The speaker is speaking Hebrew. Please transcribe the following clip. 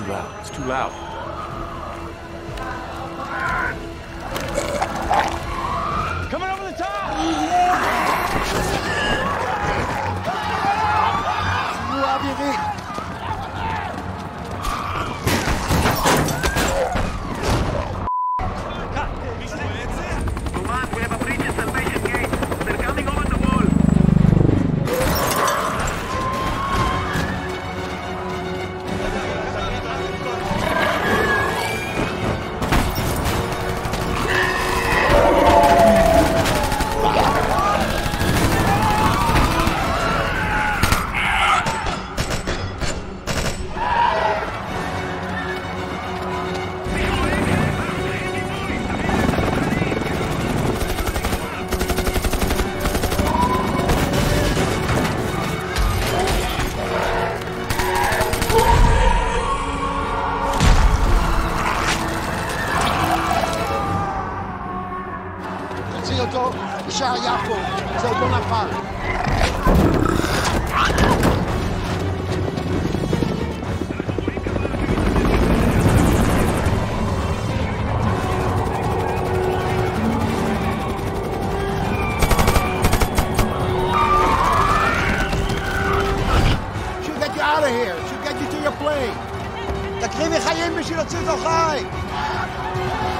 too loud. It's too loud. Coming over the top! Command, we have a breach at Salvation Gate. They're coming over the wall. שער יפו, זה עוד לא נפל. Should get you out of here. Should get you to your plane. תקריבי חיים בשביל להוציא אותו חי.